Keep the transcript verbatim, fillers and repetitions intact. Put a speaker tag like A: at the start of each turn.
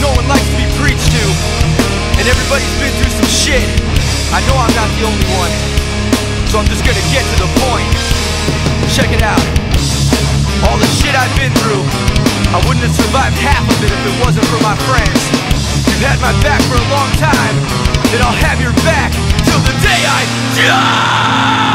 A: no one likes to be preached to, and everybody's been through some shit. I know I'm not the only one, so I'm just gonna get to the point. Check it out. All the shit I've been through, I wouldn't have survived half of it if it wasn't for my friends. You've had my back for a long time, and I'll have your back till the day I die!